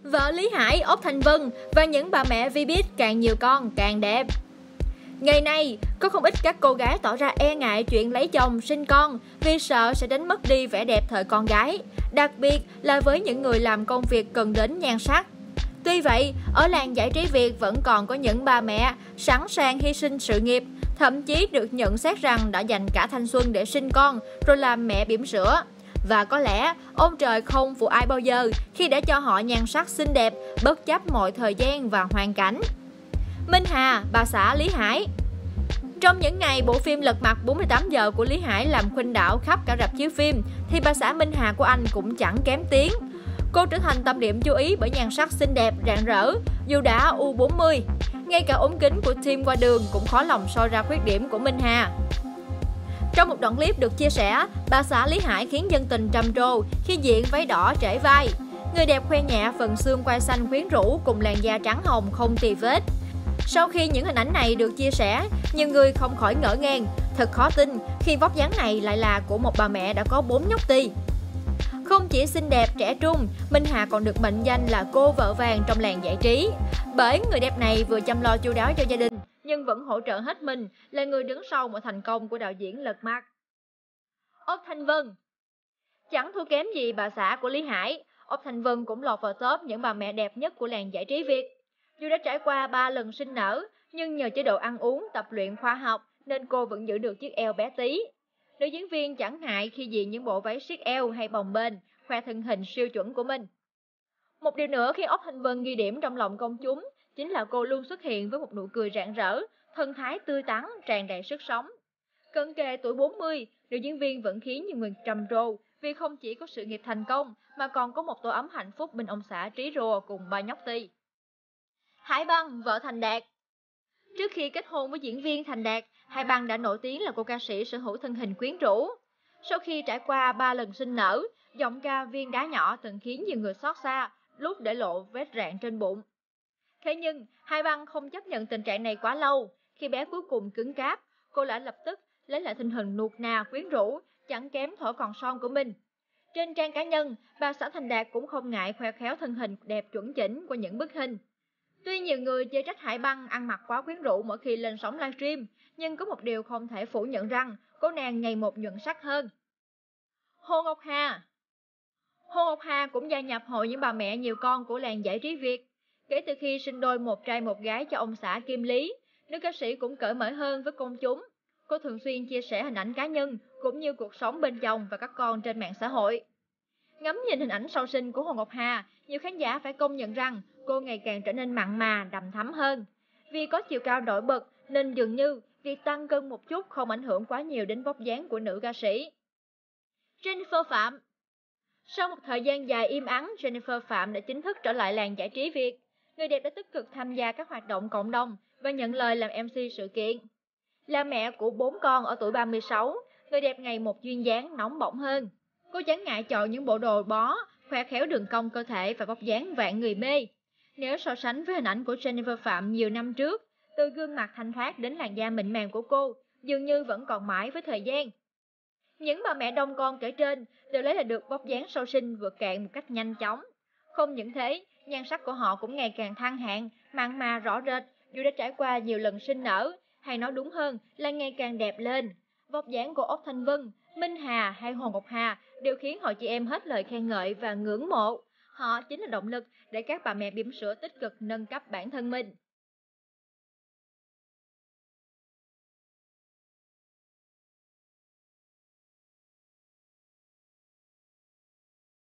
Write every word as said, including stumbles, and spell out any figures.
Vợ Lý Hải, Ốc Thanh Vân và những bà mẹ vi bít càng nhiều con càng đẹp. Ngày nay, có không ít các cô gái tỏ ra e ngại chuyện lấy chồng, sinh con vì sợ sẽ đánh mất đi vẻ đẹp thời con gái, đặc biệt là với những người làm công việc cần đến nhan sắc. Tuy vậy, ở làng giải trí Việt vẫn còn có những bà mẹ sẵn sàng hy sinh sự nghiệp, thậm chí được nhận xét rằng đã dành cả thanh xuân để sinh con rồi làm mẹ bỉm sữa. Và có lẽ ông trời không phụ ai bao giờ khi đã cho họ nhan sắc xinh đẹp bất chấp mọi thời gian và hoàn cảnh. Minh Hà, bà xã Lý Hải. Trong những ngày bộ phim Lật Mặt bốn mươi tám giờ của Lý Hải làm khuynh đảo khắp cả rạp chiếu phim, thì bà xã Minh Hà của anh cũng chẳng kém tiếng. Cô trở thành tâm điểm chú ý bởi nhan sắc xinh đẹp, rạng rỡ, dù đã u bốn mươi. Ngay cả ống kính của team qua đường cũng khó lòng soi ra khuyết điểm của Minh Hà. Trong một đoạn clip được chia sẻ, bà xã Lý Hải khiến dân tình trầm trồ khi diện váy đỏ trễ vai. Người đẹp khoe nhẹ phần xương quai xanh quyến rũ cùng làn da trắng hồng không tì vết. Sau khi những hình ảnh này được chia sẻ, nhiều người không khỏi ngỡ ngàng, thật khó tin khi vóc dáng này lại là của một bà mẹ đã có bốn nhóc tì. Không chỉ xinh đẹp, trẻ trung, Minh Hà còn được mệnh danh là cô vợ vàng trong làng giải trí. Bởi người đẹp này vừa chăm lo chu đáo cho gia đình, nhưng vẫn hỗ trợ hết mình, là người đứng sau mọi thành công của đạo diễn Lật Mặt. Ốc Thanh Vân. Chẳng thua kém gì bà xã của Lý Hải, Ốc Thanh Vân cũng lọt vào top những bà mẹ đẹp nhất của làng giải trí Việt. Dù đã trải qua ba lần sinh nở, nhưng nhờ chế độ ăn uống, tập luyện khoa học nên cô vẫn giữ được chiếc eo bé tí. Nữ diễn viên chẳng ngại khi diện những bộ váy siết eo hay bồng bềnh, khoe thân hình siêu chuẩn của mình. Một điều nữa khiến Ốc Thanh Vân ghi điểm trong lòng công chúng chính là cô luôn xuất hiện với một nụ cười rạng rỡ, thân thái tươi tắn, tràn đầy sức sống. Cận kề tuổi bốn mươi, nữ diễn viên vẫn khiến nhiều người trầm trồ vì không chỉ có sự nghiệp thành công mà còn có một tổ ấm hạnh phúc bên ông xã trí rùa cùng ba nhóc tì. Hải Băng, vợ Thành Đạt. Trước khi kết hôn với diễn viên Thành Đạt, Hải Băng đã nổi tiếng là cô ca sĩ sở hữu thân hình quyến rũ. Sau khi trải qua ba lần sinh nở, giọng ca viên đá nhỏ từng khiến nhiều người xót xa lúc để lộ vết rạn trên bụng. Thế nhưng, Hải Băng không chấp nhận tình trạng này quá lâu. Khi bé cuối cùng cứng cáp, cô đã lập tức lấy lại thân hình nuột nà quyến rũ, chẳng kém thổi còn son của mình. Trên trang cá nhân, bà xã Thành Đạt cũng không ngại khoe khéo thân hình đẹp chuẩn chỉnh của những bức hình. Tuy nhiều người chê trách Hải Băng ăn mặc quá quyến rũ mỗi khi lên sóng livestream, nhưng có một điều không thể phủ nhận rằng cô nàng ngày một nhuận sắc hơn. Hồ Ngọc Hà. Hồ Ngọc Hà cũng gia nhập hội những bà mẹ nhiều con của làng giải trí Việt. Kể từ khi sinh đôi một trai một gái cho ông xã Kim Lý, nữ ca sĩ cũng cởi mở hơn với công chúng. Cô thường xuyên chia sẻ hình ảnh cá nhân cũng như cuộc sống bên chồng và các con trên mạng xã hội. Ngắm nhìn hình ảnh sau sinh của Hồ Ngọc Hà, nhiều khán giả phải công nhận rằng cô ngày càng trở nên mặn mà, đằm thắm hơn. Vì có chiều cao nổi bật nên dường như việc tăng cân một chút không ảnh hưởng quá nhiều đến vóc dáng của nữ ca sĩ. Jennifer Phạm. Sau một thời gian dài im ắng, Jennifer Phạm đã chính thức trở lại làng giải trí Việt. Người đẹp đã tích cực tham gia các hoạt động cộng đồng và nhận lời làm em xê sự kiện. Là mẹ của bốn con ở tuổi ba mươi sáu, người đẹp ngày một duyên dáng nóng bỏng hơn. Cô chẳng ngại chọn những bộ đồ bó, khoe khéo đường cong cơ thể và vóc dáng vạn người mê. Nếu so sánh với hình ảnh của Jennifer Phạm nhiều năm trước, từ gương mặt thanh thoát đến làn da mịn màng của cô, dường như vẫn còn mãi với thời gian. Những bà mẹ đông con kể trên đều lấy lại được vóc dáng sau sinh vượt cạn một cách nhanh chóng. Không những thế, nhan sắc của họ cũng ngày càng thăng hạng, mặn mà rõ rệt dù đã trải qua nhiều lần sinh nở, hay nói đúng hơn là ngày càng đẹp lên. Vóc dáng của Ốc Thanh Vân, Minh Hà hay Hồ Ngọc Hà đều khiến hội chị em hết lời khen ngợi và ngưỡng mộ. Họ chính là động lực để các bà mẹ bỉm sữa tích cực nâng cấp bản thân mình.